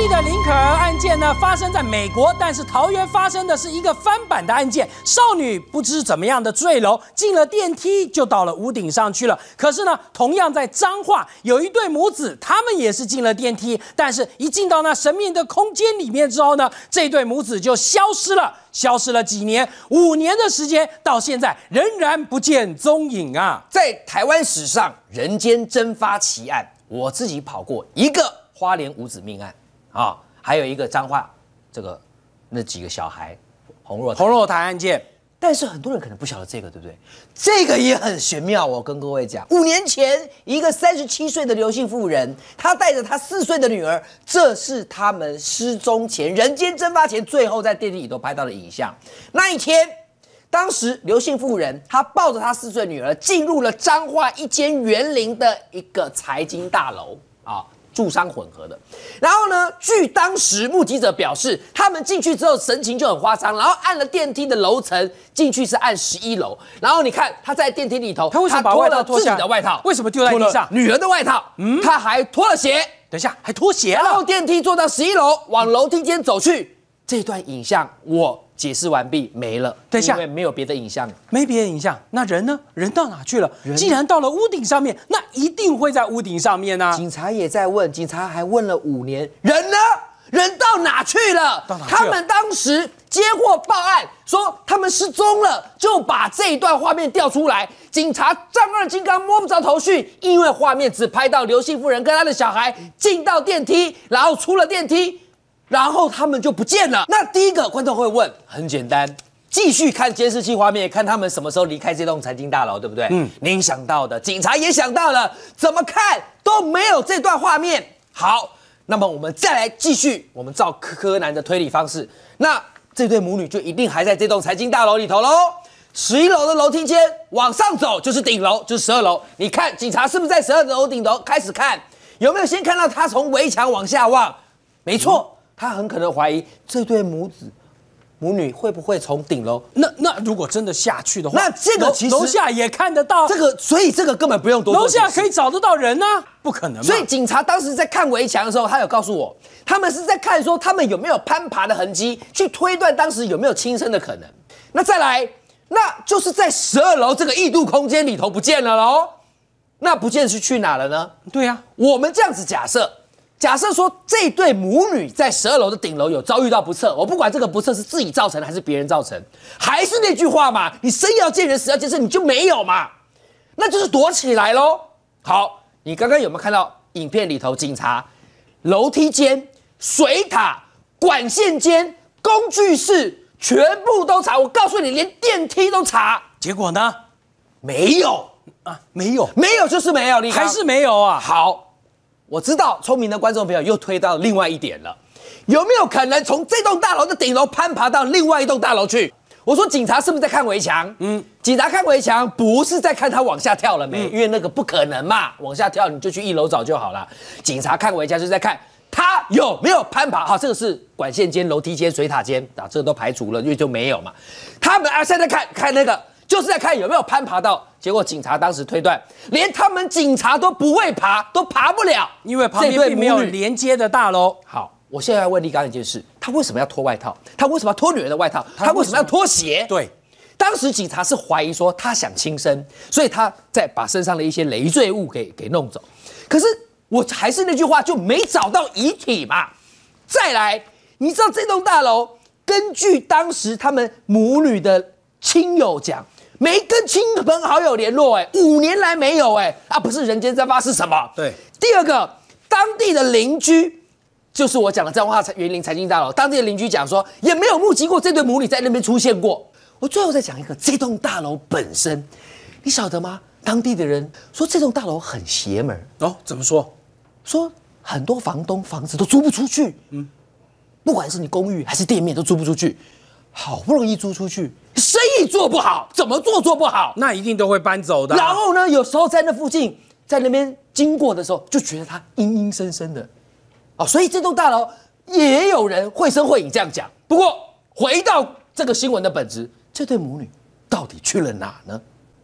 丽的林可儿案件呢，发生在美国，但是桃园发生的是一个翻版的案件。少女不知怎么样的坠楼，进了电梯就到了屋顶上去了。可是呢，同样在彰化有一对母子，他们也是进了电梯，但是一进到那神秘的空间里面之后呢，这对母子就消失了。消失了几年，5年的时间，到现在仍然不见踪影啊！ 在台湾史上人间蒸发奇案，我自己跑过一个花莲五子命案啊，还有一个彰化那几个小孩洪若台案件。但是很多人可能不晓得这个，对不对？这个也很玄妙。我跟各位讲，5年前，一个37岁的刘姓妇人，她带着她4岁的女儿，这是他们失踪前、人间蒸发前，最后在电梯里头拍到的影像。那一天，当时刘姓妇人她抱着她4岁女儿，进入了彰化一间园林的一个财经大楼啊。住商混合的，然后呢？据当时目击者表示，他们进去之后神情就很慌张，然后按了电梯的楼层，进去是按11楼。然后你看他在电梯里头， 他为什么把外套脱下来？自己的外套为什么丢在地上？ 女儿的外套，他还脱了鞋。 等一下，还脱鞋了。 然后电梯坐到11楼，往楼梯间走去。这段影像我解释完毕，没了。 等一下， 因为没有别的影像， 没别的影像。那人呢？人到哪去了？既然到了屋顶上面，那一定会在屋顶上面啊。 警察也在问，警察还问了5年，人呢？人到哪去了？他们当时接获报案说他们失踪了，就把这一段画面调出来。警察丈二金刚摸不着头绪，因为画面只拍到刘姓妇人跟她的小孩进到电梯，然后出了电梯。然后他们就不见了。那第一个观众会问，很简单，继续看监视器画面，看他们什么时候离开这栋财经大楼，对不对？您想到的，警察也想到了，怎么看都没有这段画面。好，那么我们再来继续，我们照柯南的推理方式，那这对母女就一定还在这栋财经大楼里头喽。11楼的楼梯间往上走就是顶楼，就是12楼。你看警察是不是在12楼顶楼开始看？有没有先看到他从围墙往下望？没错。他很可能怀疑这对母女会不会从顶楼？ 那如果真的下去的话， 那这个其实楼下也看得到。 所以这个根本不用多做解释。 楼下可以找得到人呢，不可能嘛。 所以警察当时在看围墙的时候，他有告诉我，他们是在看说他们有没有攀爬的痕迹，去推断当时有没有轻生的可能。那再来，那就是在12楼这个异度空间里头不见了喽。那不见是去哪了呢？ 对呀， 我们这样子假设说这对母女在12楼的顶楼有遭遇到不测，我不管这个不测是自己造成还是别人造成，还是那句话嘛，你生要见人死要见尸，你就没有嘛，那就是躲起来咯。好，你刚刚有没有看到影片里头警察楼梯间、水塔、管线间、工具室全部都查？我告诉你，连电梯都查， 结果呢？ 没有啊，没有就是没有，你还是没有啊。 好。我知道聪明的观众朋友又推到另外一点了，有没有可能从这栋大楼的顶楼攀爬到另外一栋大楼去？我说警察是不是在看围墙？警察看围墙不是在看他往下跳了没，因为那个不可能嘛，往下跳你就去1楼找就好了。警察看围墙就是在看他有没有攀爬。好，这个是管线间、楼梯间、水塔间啊，这个都排除了，因为就没有嘛。他们现在看那个。就是在看有没有攀爬到，结果警察当时推断，连他们警察都不会爬，都爬不了， 因为旁边并没有连接的大楼。 好，我现在要问立刚一件事，他为什么要脱外套？他为什么要脱女儿的外套？他为什么要脱鞋？ 对， 当时警察是怀疑说他想轻生，所以他再把身上的一些累赘物给弄走。可是我还是那句话，就没找到遗体嘛。再来，你知道这栋大楼，根据当时他们母女的亲友讲。没跟亲朋好友联络，5年来没有不是人间蒸发是什么？ 对， 第二个，当地的邻居，就是我讲的彰化园林财经大楼，当地的邻居讲说，也没有目击过这对母女在那边出现过。我最后再讲一个，这栋大楼本身，你晓得吗？当地的人说这栋大楼很邪门哦，怎么说？ 说很多房东房子都租不出去，不管是你公寓还是店面都租不出去。好不容易租出去，生意做不好，怎么做不好， 那一定都会搬走的。 然后呢，有时候在那附近，在那边经过的时候，就觉得它阴阴森森的，所以这栋大楼也有人绘声绘影这样讲。不过回到这个新闻的本质，这对母女到底去了哪呢？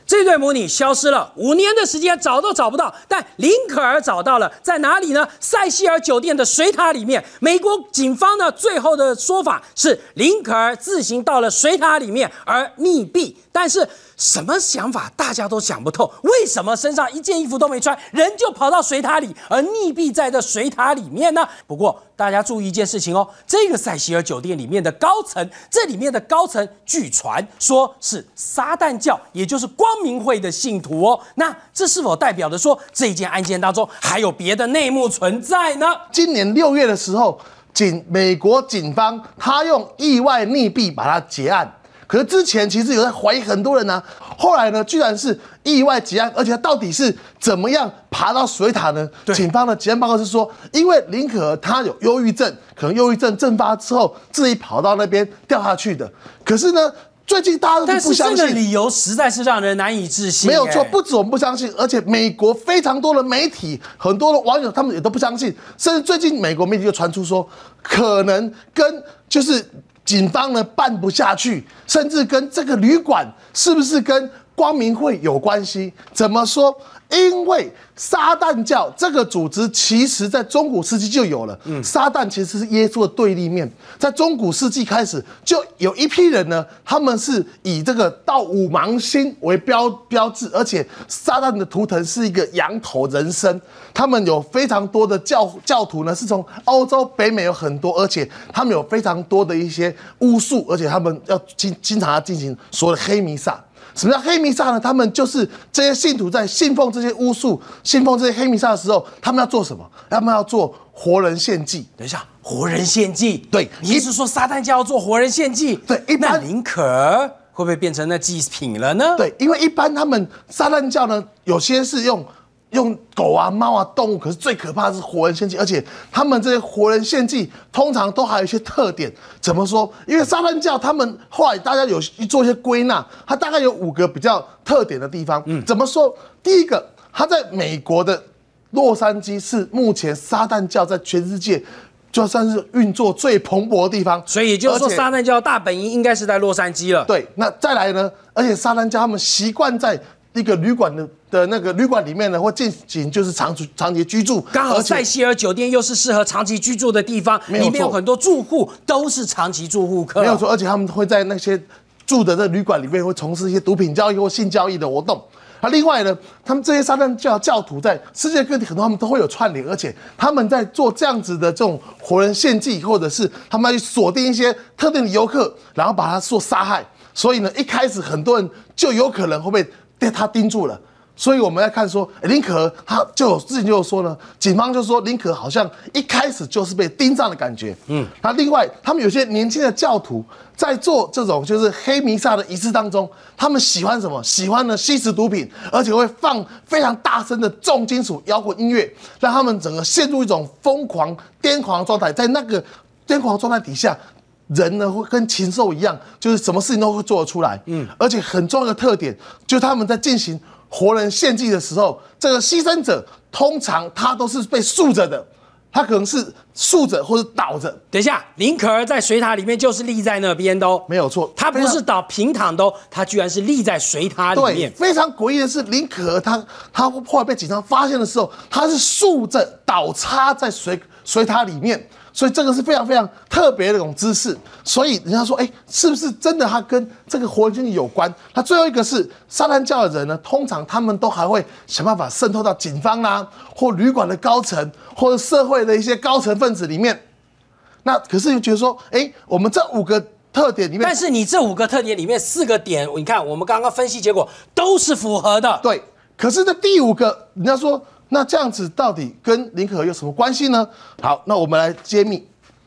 这对母女消失了5年的时间，找都找不到。但林可儿找到了，在哪里呢？塞西尔酒店的水塔里面。美国警方呢，最后的说法是林可儿自行到了水塔里面而溺毙。但是什么想法大家都想不透，为什么身上一件衣服都没穿，人就跑到水塔里，而溺毙在这水塔里面呢？不过大家注意一件事情哦，这个塞西尔酒店里面的高层，这里面的高层据传说是撒旦教，也就是光明会的信徒哦。那这是否代表着说这一件案件当中还有别的内幕存在呢？ 今年6月的时候，美国警方他用意外溺毙把它结案。可是之前其实有在怀疑很多人呢，后来呢，居然是意外结案，而且他到底是怎么样爬到水塔呢？警方的结案报告是说，因为林可儿她有忧郁症，可能忧郁症阵发之后自己跑到那边掉下去的。可是呢，最近大家都不相信， 但是这个理由实在是让人难以置信。 没有错，不止我们不相信，而且美国非常多的媒体、很多的网友他们也都不相信，甚至最近美国媒体就传出说，可能跟就是警方呢办不下去，甚至跟这个旅馆是不是跟光明会有关系？怎么说？因为撒旦教这个组织其实在中古世纪就有了，撒旦其实是耶稣的对立面，在中古世纪开始就有一批人呢，他们是以这个盗五芒星为标志，而且撒旦的图腾是一个羊头人身，他们有非常多的教徒呢，是从欧洲、北美有很多，而且他们有非常多的一些巫术，而且他们要经常要进行所谓的黑弥撒。什么叫黑弥撒呢？他们就是这些信徒在信奉这些巫术、信奉这些黑弥撒的时候，他们要做什么？他们要做活人献祭。 等一下，活人献祭？ 对， 你是说撒旦教要做活人献祭？ 对，一般那林可儿会不会变成那祭品了呢？ 对，因为一般他们撒旦教呢，有些是用狗啊、猫啊、动物，可是最可怕的是活人献祭，而且他们这些活人献祭通常都还有一些特点。怎么说？因为撒旦教他们后来大家有做一些归纳，它大概有5个比较特点的地方。怎么说？第一个，它在美国的洛杉矶是目前撒旦教在全世界就算是运作最蓬勃的地方， 所以也就是说，撒旦教大本营应该是在洛杉矶了。 对，那再来呢？而且撒旦教他们习惯在一个旅馆的那个旅馆里面呢，会进行就是长期居住。 刚好塞西尔酒店又是适合长期居住的地方，里面有很多住户都是长期住户客。 没有错，而且他们会在那些住的这旅馆里面会从事一些毒品交易或性交易的活动。那另外呢，他们这些撒旦教徒在世界各地很多他们都会有串联，而且他们在做这样子的这种活人献祭，或者是他们要去锁定一些特定的游客，然后把他做杀害。所以呢，一开始很多人就有可能会被他盯住了。所以我们来看说，林可儿他之前就有说呢，警方就说林可儿好像一开始就是被盯上的感觉。那另外他们有些年轻的教徒在做这种就是黑弥撒的仪式当中，他们喜欢什么？喜欢呢吸食毒品，而且会放非常大声的重金属摇滚音乐，让他们整个陷入一种疯狂癫狂的状态。在那个癫狂的状态底下，人呢会跟禽兽一样，就是什么事情都会做得出来。而且很重要的特点就是他们在进行活人献祭的时候，这个牺牲者通常他都是被竖着的，他可能是竖着或者倒着。 等一下，林可儿在水塔里面就是立在那边的哦， 没有错， 他不是平躺的哦，他居然是立在水塔里面。 对，非常诡异的是，林可儿他后来被警方发现的时候，他是竖着倒插在水塔里面。所以这个是非常非常特别的一种姿势，所以人家说，是不是真的他跟这个活人献祭有关？那最后一个是撒旦教的人呢，通常他们都还会想办法渗透到警方啦，或旅馆的高层，或者社会的一些高层分子里面。那可是就觉得说，我们这5个特点里面， 但是你这5个特点里面4个点，你看我们刚刚分析结果都是符合的。 对，可是这第5个，人家说，那这样子到底跟林可儿有什么关系呢？好，那我们来揭秘。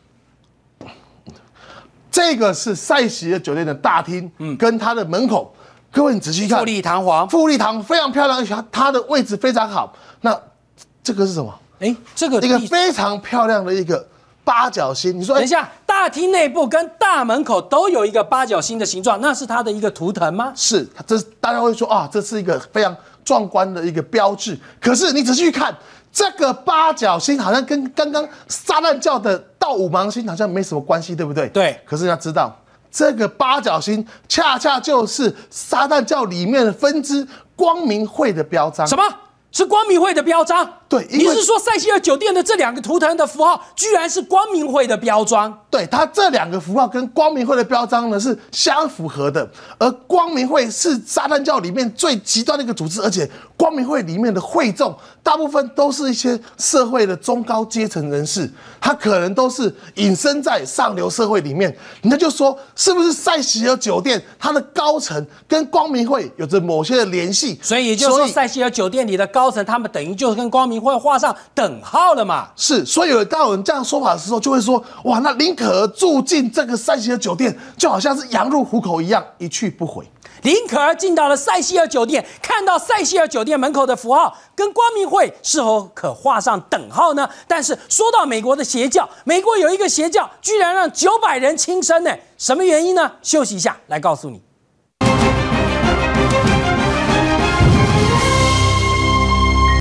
这个是塞西尔酒店的大厅，跟它的门口。各位你仔细看， 富丽堂皇， 富丽堂非常漂亮，而且它的位置非常好。那这个是什么？ 这个一个非常漂亮的一个八角星。你说， 等一下，大厅内部跟大门口都有一个八角星的形状，那是它的一个图腾吗？ 是，大家会说啊，这是一个非常壮观的一个标志。可是你仔细看，这个八角星好像跟刚刚撒旦教的盗五芒星好像没什么关系，对不对？ 对。 可是要知道， 这个八角星恰恰就是撒旦教里面的分支光明会的标章。 什么？是光明会的标章？ 对， 你是说塞西尔酒店的这2个图腾的符号，居然是光明会的标章？ 对，它这2个符号跟光明会的标章呢是相符合的，而光明会是撒旦教里面最极端的一个组织，而且光明会里面的会众大部分都是一些社会的中高阶层人士，他可能都是隐身在上流社会里面。那就说，是不是塞西尔酒店它的高层跟光明会有着某些的联系？ 所以也就是说，塞西尔酒店里的高层，他们等于就是跟光明会画上等号了嘛？ 是，所以当有人这样说法的时候，就会说，哇，那林可儿住进这个塞西尔酒店，就好像是羊入虎口一样，一去不回。 林可儿进到了塞西尔酒店，看到塞西尔酒店门口的符号跟光明会是否可画上等号呢？但是说到美国的邪教，美国有一个邪教居然让900人轻生呢，什么原因呢？休息一下来告诉你。